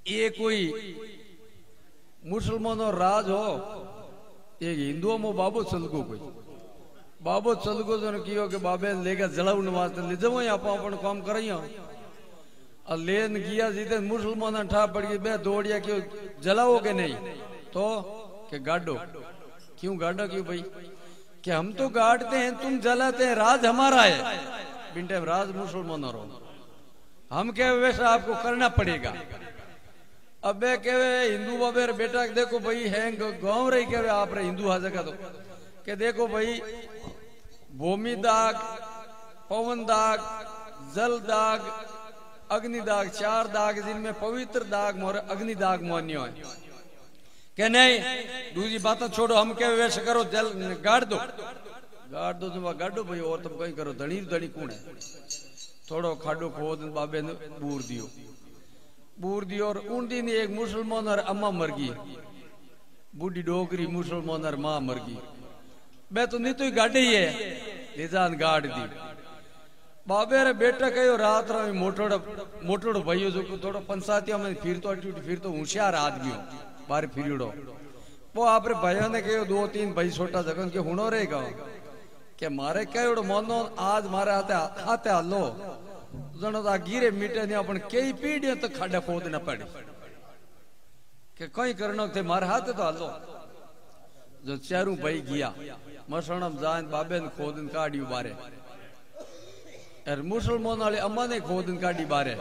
ये कोई मुसलमानों राज हो, ये हिंदुओं में बाबो चलगो कोई बाबो चलगो जो कियो के बाबे लेके जलावन वास्ते ले जाओ आप अपन काम करियो और लेन किया जीते मुसलमान ठा पड़ गई बे दौड़िया क्यों जलाओ के नहीं तो के गाड़ो क्यों गाड़ो क्यों भाई कि हम तो गाड़ते हैं तुम जलाते हैं राज हमारा है बिंटे राज मुसलमानों रो हम क्या वैसा आपको करना पड़ेगा। अब कहे हिंदू बाबे बेटा देखो भाई है गांव रही कहे आप रे हिंदू हाजा का तो के देखो भाई भूमि दाग पवन दाग जल दाग अग्नि दाग 4 दाग जिनमें पवित्र दाग मोर अग्नि दाग मान्य है के नहीं दूसरी बात छोड़ो हम क्या वैसे करो जल गाड़ दो तुम गाड़ो भाई और तुम कहीं करो धनी धनी कौन है थोड़ो खाडो खोद बाबे ने बूर दी और उन दिन एक मुसलमान और अम्मा मर गई बूढ़ी डोगरी मुसलमान और मां मर गई मैं तो नहीं तो ही गाड़ी है ले जान गाड़ दी बाबे रे बेटा कहो रात रा मोटोड़ो भाइयों जो थोड़ा पंचायतिया में फिर तो होशियार आदमी हो बाहर फिरड़ो वो आप रे भाइयों ने कहो 2-3 भाई छोटा जगह के हुनो रहेगा के मारे कहो मानो आज मारे हाथे हालो जनो ता गिरे मीटे ने अपन कई पीढ़ियां तक खाडा खोद न पड़ी के कई करनो थे मारे हाथे तो हालो जो चारू भाई गया मसणम जान बाबे ने खोदन काढ़ी बारे और मुसलमान वाले अम्मा ने खोदन काढ़ी बारे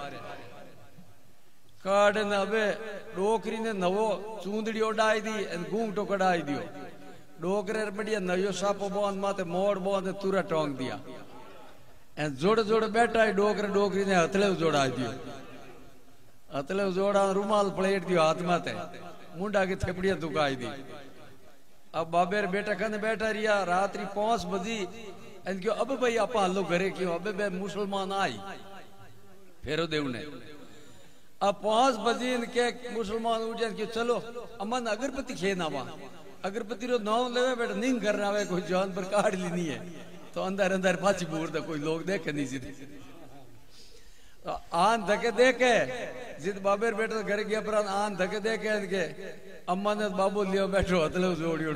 काढ़ ने अबे डोकरी ने नवो चूंदड़ी ओडाई दी घूंघटो कढ़ाई दियो डोकरे बढ़िया नयो सापो बोंद माते मोड़ बोंद तुरा टोंग दिया जोड़ जोड़ बैठा है डोकरी ने हथले जोड़ा दियो हथले जोड़ा रुमाल प्लेट दियो हाथ माते मुंडा की थेपड़िया दुकाई दी। अब बाबे बेटा कने बैठा रिया रात्रि 5 बजी क्यों अब भाई आप हलो घरे क्यों अब बे मुसलमान आई फेरो देव ने अब 5 बजे इनके मुसलमान उठ क्यों चलो अमन अगरबत्ती खेना वहां अगरबत्ती रो नाम लेवे बेटा नहीं कर रहा है कोई जान पर काट ली नहीं है तो अंदर अंदर पाची बूर तो कोई लोग देखे नहीं सीधे तो आन धके देखे जिद बाबेर बेटा घर गया पर आन धके देखे इनके अम्मा ने बाबू लियो बैठो हथले जोड़ियो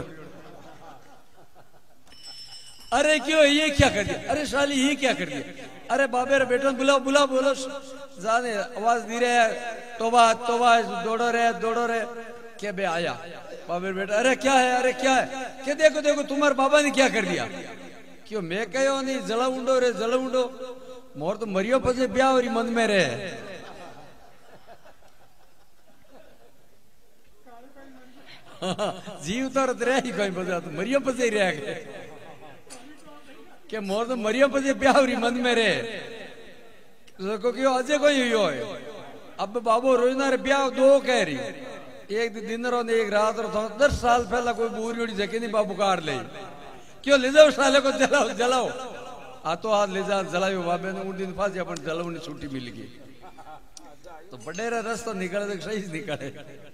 अरे क्यों ये क्या कर दिया अरे साली ये क्या कर दिया अरे बाबेर बेटा बुलाओ बोलो जाने आवाज दी रहे तोबा दौड़ो रे क्या बे आया बाबेर बेटा अरे क्या है क्या देखो तुम्हारे बाबा ने क्या कर दिया क्यों मैं कहो नहीं जला उंडो मोर तो मरियो पसे ब्याह और मन में रहे जीव तो रहे ही कोई बजा तो मरियो पसे ही रह गए के मोर तो मरियो पसे ब्याह और मन में रहे तो क्यों अजय कोई हुई है अब बाबू रोजना रे ब्याह 2 कह रही एक दिन रो ने एक रात रो 10 साल पहला कोई बूरी उड़ी जके नहीं बाबू कार ले क्यों ले जाओ साले को जलाओ आ तो हाथ ले जा जलायो बाबे ने उन दिन फांसी अपन जलावनी छुट्टी मिल गई तो बड़ेरा रास्ता निकले तो सही निकले।